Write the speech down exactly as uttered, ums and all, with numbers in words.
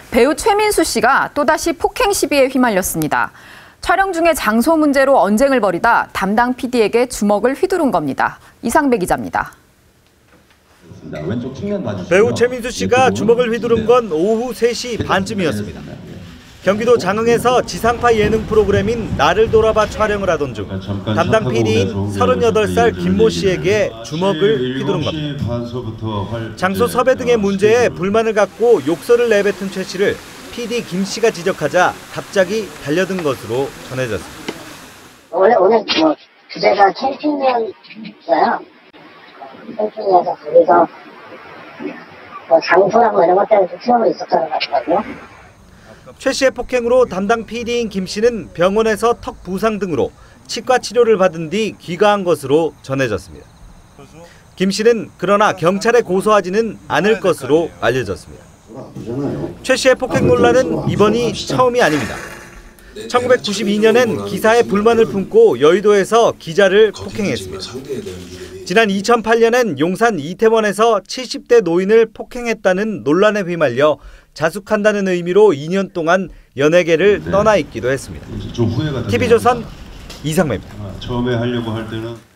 배우 최민수 씨가 또다시 폭행 시비에 휘말렸습니다. 촬영 중에 장소 문제로 언쟁을 벌이다 담당 피디에게 주먹을 휘두른 겁니다. 이상배 기자입니다. 배우 최민수 씨가 주먹을 휘두른 건 오후 세 시 반쯤이었습니다. 경기도 장흥에서 지상파 예능 프로그램인 나를 돌아봐 촬영을 하던 중 담당 피디인 서른여덟 살 김모 씨에게 주먹을 휘두른 겁니다. 장소 섭외 등의 문제에 불만을 갖고 욕설을 내뱉은 최 씨를 피디 김 씨가 지적하자 갑자기 달려든 것으로 전해졌습니다. 원래 오늘 뭐 주제가 캠핑이었어요. 캠핑이어서 거기서 뭐 장소랑 뭐 이런 것 때문에 좀 트러블이 있었던 것 같거든요. 최 씨의 폭행으로 담당 피디인 김 씨는 병원에서 턱 부상 등으로 치과 치료를 받은 뒤 귀가한 것으로 전해졌습니다. 김 씨는 그러나 경찰에 고소하지는 않을 것으로 알려졌습니다. 최 씨의 폭행 논란은 이번이 처음이 아닙니다. 천구백구십이 년엔 기사에 불만을 품고 여의도에서 기자를 폭행했습니다. 지난 이천팔 년엔 용산 이태원에서 칠십 대 노인을 폭행했다는 논란에 휘말려 자숙한다는 의미로 이 년 동안 연예계를 떠나 있기도 했습니다. 티비조선 이상배입니다. 처음에 하려고 할 때는